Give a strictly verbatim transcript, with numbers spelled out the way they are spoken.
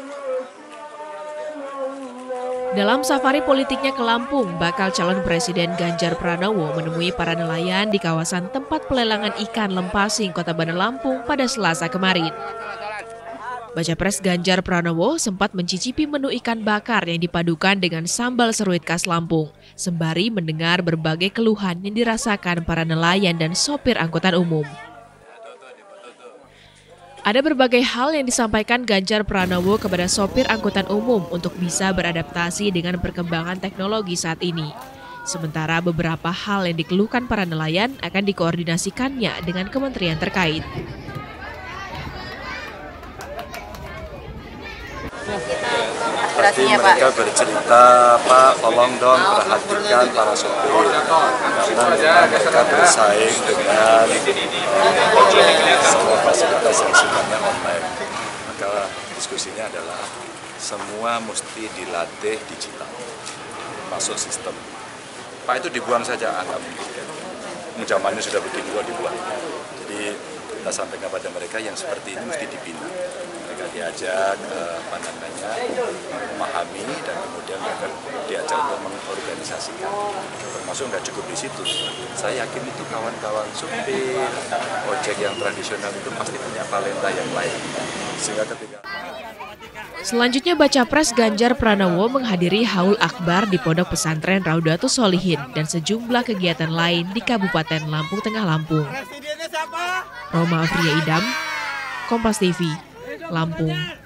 Dalam safari politiknya ke Lampung, bakal calon Presiden Ganjar Pranowo menemui para nelayan di kawasan tempat pelelangan ikan Lempasing, Kota Bandar Lampung pada Selasa kemarin. Bacapres Ganjar Pranowo sempat mencicipi menu ikan bakar yang dipadukan dengan sambal seruit khas Lampung, sembari mendengar berbagai keluhan yang dirasakan para nelayan dan sopir angkutan umum. Ada berbagai hal yang disampaikan Ganjar Pranowo kepada sopir angkutan umum untuk bisa beradaptasi dengan perkembangan teknologi saat ini. Sementara beberapa hal yang dikeluhkan para nelayan akan dikoordinasikannya dengan kementerian terkait. Pasti mereka bercerita, Pak, tolong dong perhatikan para sopir, karena mereka bersaing dengan semua fasilitas yang sifatnya online. Maka diskusinya adalah semua mesti dilatih digital, masuk sistem. Pak, itu dibuang saja, anggap zamannya sudah begini kok dibuang. Jadi kita sampaikan pada mereka yang seperti ini mesti dibina. Mereka diajak eh, apa namanya, memahami dan kemudian mereka diajak untuk mengorganisasikan. Termasuk nggak cukup di situ. Saya yakin itu kawan-kawan supir ojek yang tradisional itu pasti punya talenta yang lain. Sehingga ketika Selanjutnya Bacapres Ganjar Pranowo menghadiri haul akbar di Pondok Pesantren Raudatus Sholihin dan sejumlah kegiatan lain di Kabupaten Lampung Tengah Lampung. Roma Afria Idam, Kompas T V, Lampung.